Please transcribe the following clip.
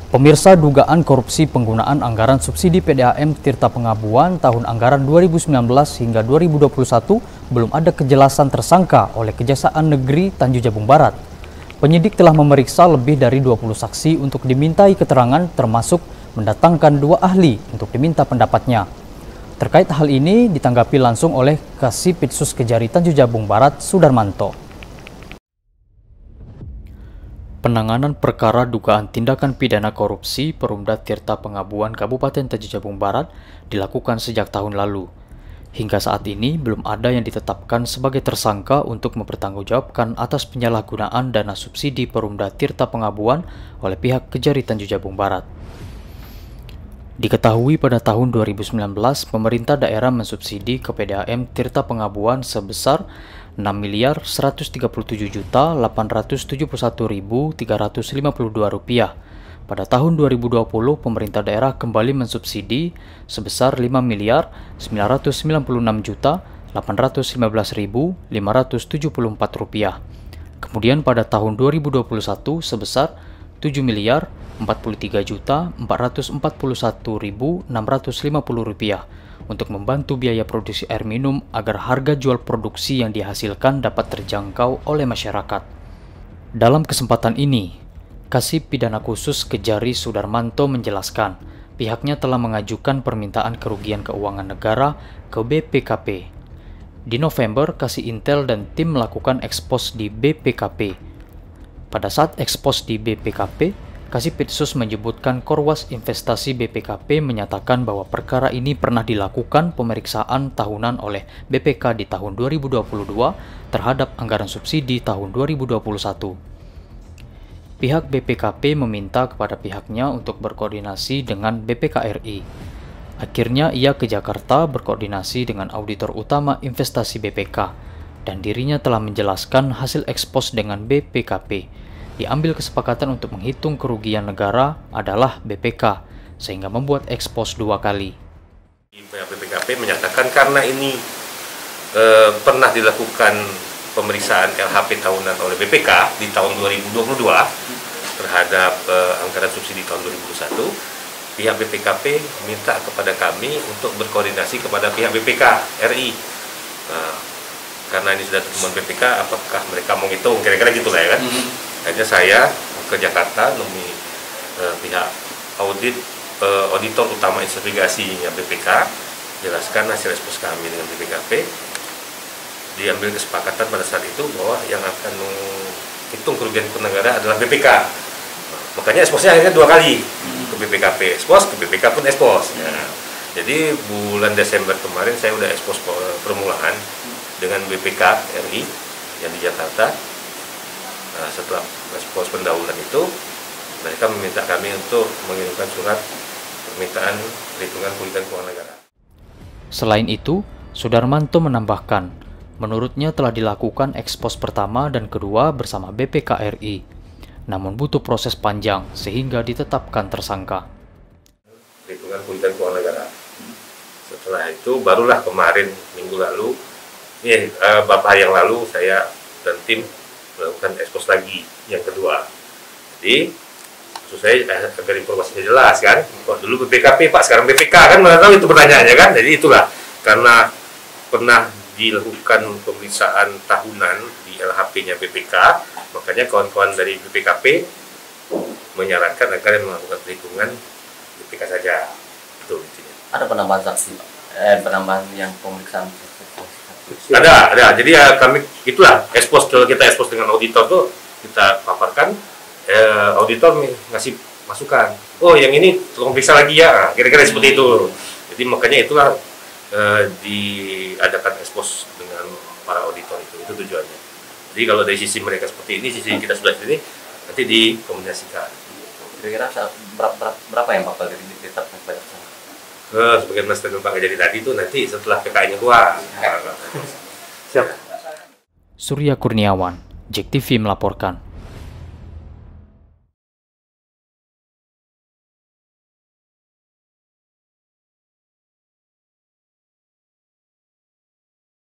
Pemirsa, dugaan korupsi penggunaan anggaran subsidi PDAM Tirta Pengabuan tahun anggaran 2019 hingga 2021 belum ada kejelasan tersangka oleh Kejaksaan Negeri Tanjung Jabung Barat. Penyidik telah memeriksa lebih dari 20 saksi untuk dimintai keterangan, termasuk mendatangkan 2 ahli untuk diminta pendapatnya. Terkait hal ini ditanggapi langsung oleh Kasipitsus Kejari Tanjung Jabung Barat, Sudarmanto. Penanganan perkara dugaan tindakan pidana korupsi Perumda Tirta Pengabuan Kabupaten Tanjung Jabung Barat dilakukan sejak tahun lalu. Hingga saat ini belum ada yang ditetapkan sebagai tersangka untuk mempertanggungjawabkan atas penyalahgunaan dana subsidi Perumda Tirta Pengabuan oleh pihak Kejari Tanjung Jabung Barat. Diketahui pada tahun 2019, pemerintah daerah mensubsidi ke PDAM Tirta Pengabuan sebesar Rp6.137.871.352. Pada tahun 2020, pemerintah daerah kembali mensubsidi sebesar Rp5.919.815.574. Kemudian pada tahun 2021 sebesar Rp7.043.441.650 untuk membantu biaya produksi air minum agar harga jual produksi yang dihasilkan dapat terjangkau oleh masyarakat. Dalam kesempatan ini, Kasih Pidana Khusus Kejari Sudarmanto menjelaskan pihaknya telah mengajukan permintaan kerugian keuangan negara ke BPKP. Di November, Kasih Intel dan tim melakukan ekspos di BPKP. Pada saat ekspos di BPKP, Kasipitsus menyebutkan Korwas Investasi BPKP menyatakan bahwa perkara ini pernah dilakukan pemeriksaan tahunan oleh BPK di tahun 2022 terhadap anggaran subsidi tahun 2021. Pihak BPKP meminta kepada pihaknya untuk berkoordinasi dengan BPK-RI. Akhirnya ia ke Jakarta berkoordinasi dengan auditor utama investasi BPK dan dirinya telah menjelaskan hasil ekspos dengan BPKP. Diambil kesepakatan untuk menghitung kerugian negara adalah BPK, sehingga membuat ekspos 2 kali. BPKP menyatakan karena ini pernah dilakukan pemeriksaan LHP tahunan oleh BPK di tahun 2022 terhadap anggaran subsidi tahun 2021, pihak BPKP minta kepada kami untuk berkoordinasi kepada pihak BPK RI. Karena ini sudah temuan BPK, apakah mereka mau ngitung, kira-kira gitulah ya kan. Akhirnya saya ke Jakarta menemui pihak auditor utama investigasinya BPK, jelaskan hasil ekspos kami dengan BPKP. Diambil kesepakatan pada saat itu bahwa yang akan menghitung kerugian negara adalah BPK. Makanya eksposnya akhirnya 2 kali, ke BPKP ekspos, ke BPK pun ekspos. Jadi bulan Desember kemarin saya udah ekspos permulaan dengan BPK RI yang di Jakarta. Setelah ekspos pendahuluan itu, mereka meminta kami untuk mengirimkan surat permintaan perhitungan kerugian keuangan negara. Selain itu, Sudarmanto menambahkan, menurutnya telah dilakukan ekspos pertama dan kedua bersama BPK RI, namun butuh proses panjang sehingga ditetapkan tersangka. Perhitungan kerugian keuangan negara. Setelah itu barulah kemarin minggu lalu, beberapa hari yang lalu saya dan tim melakukan ekspos lagi yang kedua. Jadi maksud saya agar informasinya jelas kan. Kok dulu BPKP Pak, sekarang BPK kan, mana tahu itu pertanyaannya kan. Jadi itulah karena pernah dilakukan pemeriksaan tahunan di LHP-nya BPK, makanya kawan-kawan dari BPKP menyarankan agar melakukan perhitungan BPK saja. Itu intinya. Ada penambahan saksi, penambahan yang pemeriksaan. Ada. Jadi ya kami itulah ekspos, kalau kita ekspos dengan auditor tuh kita paparkan, auditor ngasih masukan. Oh yang ini tolong periksa lagi ya, kira-kira seperti itu. Jadi makanya itulah diadakan ekspos dengan para auditor itu tujuannya. Jadi kalau dari sisi mereka seperti ini, sisi kita sudah seperti ini, nanti dikomunikasikan. Kira-kira berapa yang bakal ditetapkan pada sana? Sebagai statement Pak Kejari tadi itu nanti setelah PKI-nya keluar. Siap. Surya Kurniawan, JEK TV melaporkan.